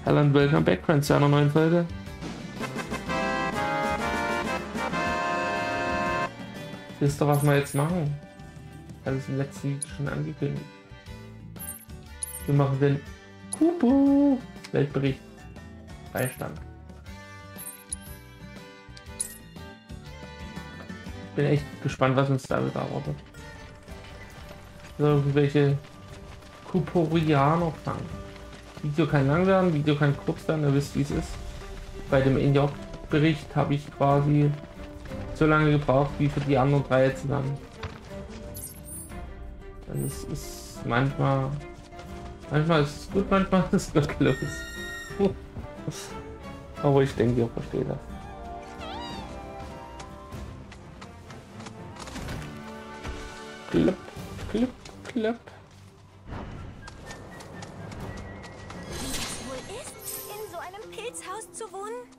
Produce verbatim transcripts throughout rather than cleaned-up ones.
Hallo und welcome back, Friends, zu einer neuen Folge. Wisst ihr, was wir jetzt machen? Ich habe es im letzten Video schon angekündigt. Wir machen den Kupo Weltbericht Freistand. Bin echt gespannt, was uns da wieder erwartet. So, irgendwelche Kuporianer fangen. Video kann lang werden, Video kann kurz werden, ihr wisst, wie es ist. Bei dem Injok-Bericht habe ich quasi so lange gebraucht wie für die anderen drei zusammen. Und es ist manchmal, manchmal ist es gut, manchmal ist es gottlos. Aber ich denke, ihr versteht das. Klipp, klipp, klipp. Haus zu wohnen?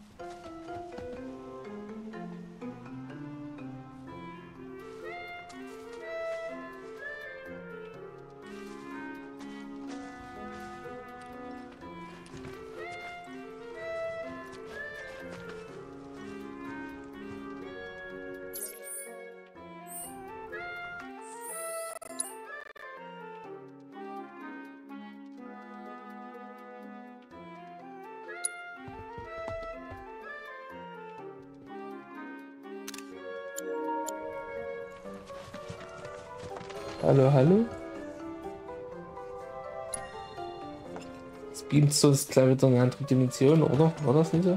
Hallo, hallo? Es beamt so, ist gleich wieder eine andere Dimension, oder? War das nicht so?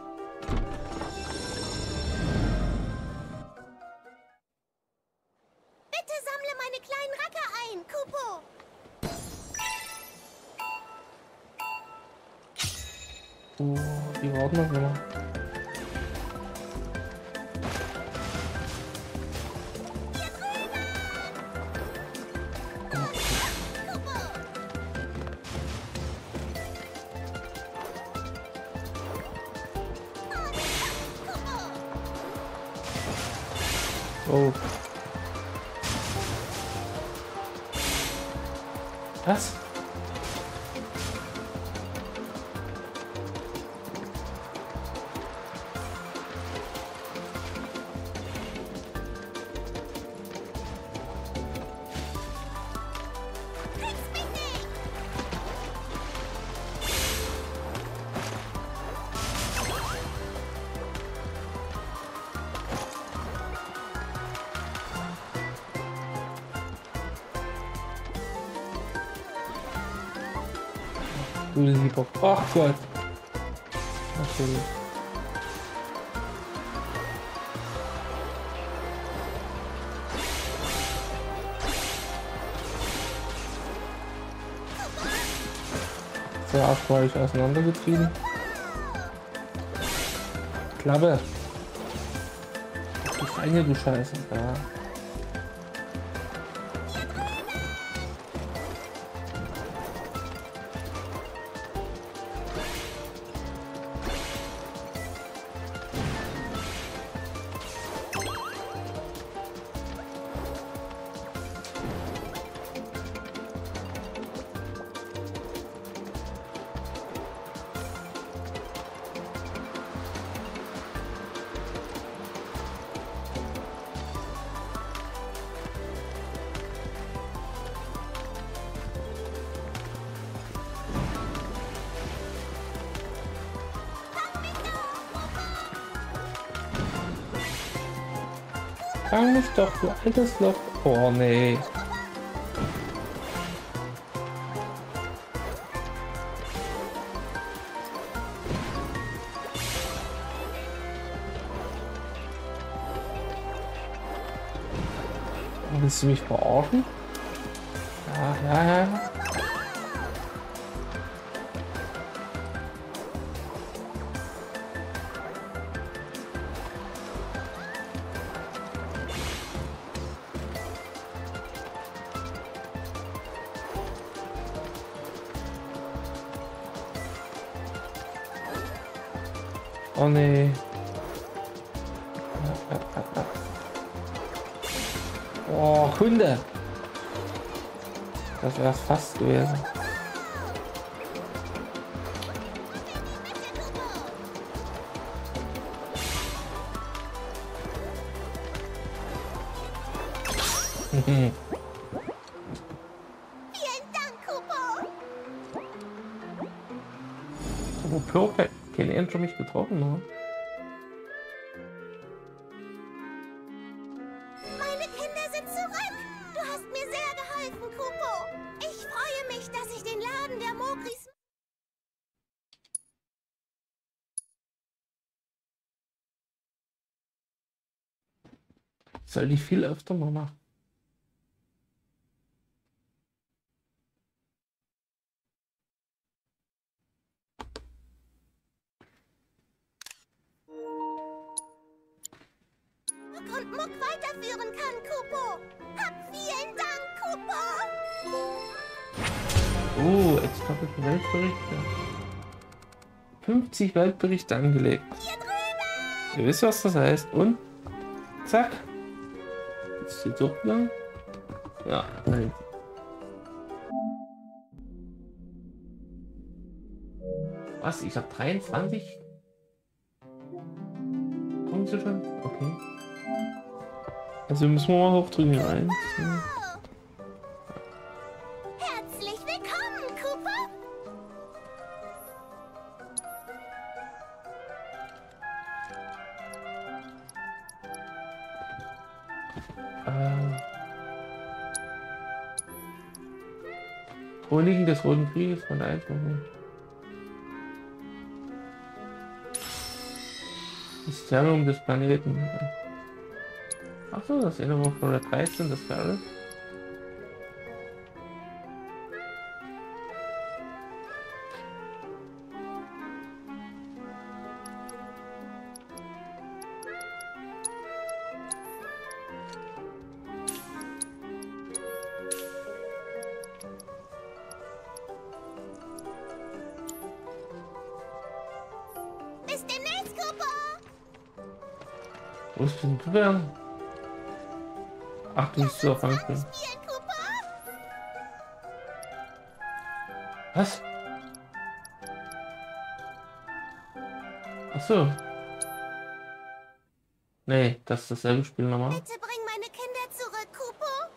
Bitte sammle meine kleinen Racker ein, Kupo! Oh, die warten noch immer. Oh. Was? Du lieber. Ach Gott. Natürlich. Sehr erfreulich auseinandergetrieben. Klappe. Ich eine, du Scheiße. Ja. Fang mich doch, du altes Loch. Oh nee. Willst du mich verarschen? Ja, ja, ja. Oh nee. Oh, Hunde. Das wäre fast gewesen. Vielen Dank, Kupo. Oh, perfekt. Keine Ent schon mich getroffen, ne? Meine Kinder sind zurück. Du hast mir sehr geholfen, Kupo. Ich freue mich, dass ich den Laden der Mogris... Soll die viel öfter mal machen. und Muck weiterführen kann, Kupo. Hab vielen Dank, Kupo. Oh, extra für Weltberichte. fünfzig Weltberichte angelegt. Hier drüben. Ihr wisst, was das heißt. Und zack. Ist jetzt auch lang? Ja, halt. Was? Ich hab dreiundzwanzig? Kommen Sie schon? Okay. Also müssen wir mal hochdrücken. Eins. Oh. Herzlich willkommen, Kupo. Äh, Chroniken des Roten Krieges von der Einführung. Das Zerrung des Planeten. Achso, das Ende von der dreizehn, das wäre alles. Bis demnächst, Kupo. Wo ist denn du denn? Ach, du bist so auf Angst. Spielen, Kupo. Was? Ach so. Nee, das ist dasselbe Spiel nochmal. Bitte bring meine Kinder zurück, Kupo.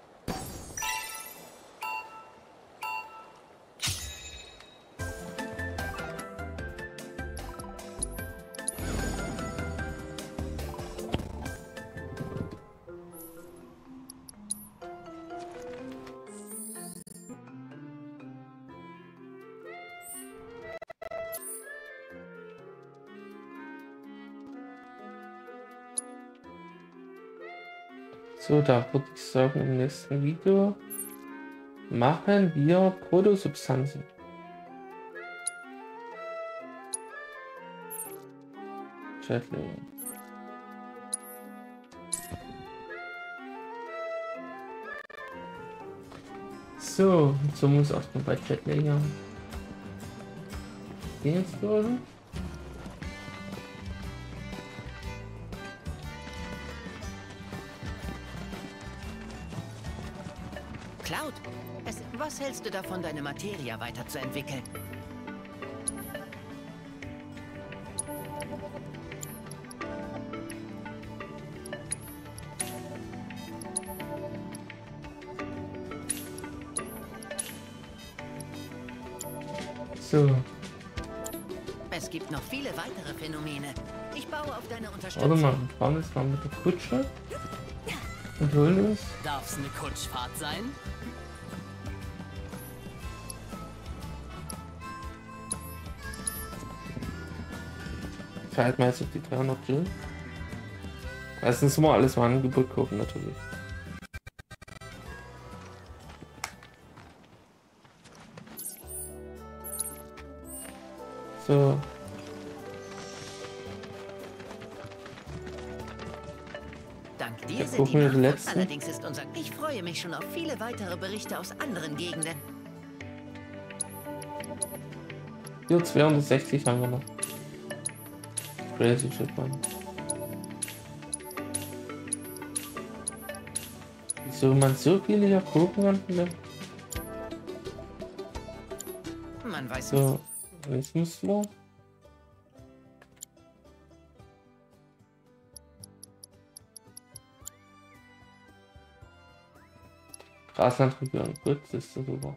So, da würde ich sagen, im nächsten Video machen wir Protosubstanzen. Chatling. So, so muss auch noch bei Chatlayer gehen sollen. Cloud, es, was hältst du davon, deine Materia weiterzuentwickeln? So, Es gibt noch viele weitere Phänomene. Ich baue auf deine warte Unterstützung. mal, wir fahren jetzt mal mit der Kutsche und holen uns. Darf's eine Kutschfahrt sein? Verhalt mal jetzt auf die dreihundert Jill. Erstens mal alles mal Angebot gucken, natürlich. So. Dank dir Jetzt sind gucken die wir den Nachbarn. letzten. Allerdings ist unser... Ich freue mich schon auf viele weitere Berichte aus anderen Gegenden. Hier zweihundertsechzig haben wir noch. Crazy shit, man. Wieso man so viele hier gucken kann? Ne? Man weiß nicht. So, jetzt müssen wir. Graslandregion. Gut, das ist so super.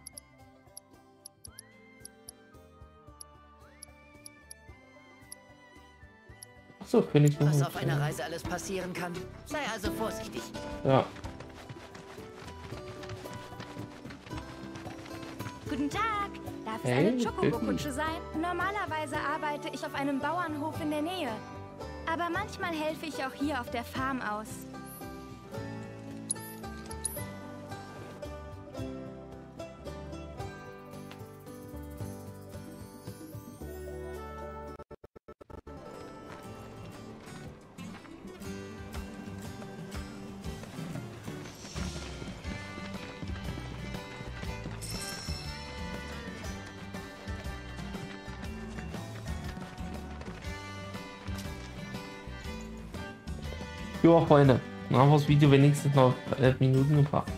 So, finde ich noch. Was auf einer Reise alles passieren kann. Sei also vorsichtig. Ja. Guten Tag. Darf es Hey, eine Chocobo-Kutsche sein? Normalerweise arbeite ich auf einem Bauernhof in der Nähe. Aber manchmal helfe ich auch hier auf der Farm aus. Jo, Freunde, dann haben wir das Video wenigstens noch elf Minuten gebracht.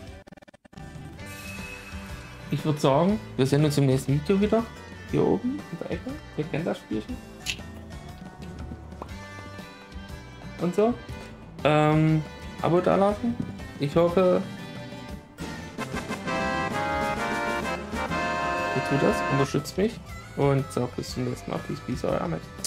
Ich würde sagen, wir sehen uns im nächsten Video wieder. Hier oben in der Ecke. Ihr kennt das Spielchen. Und so. Ähm, Abo da lassen. Ich hoffe, ihr tut das, unterstützt mich. Und so, bis zum nächsten Mal. Peace, peace, euer Ahmed.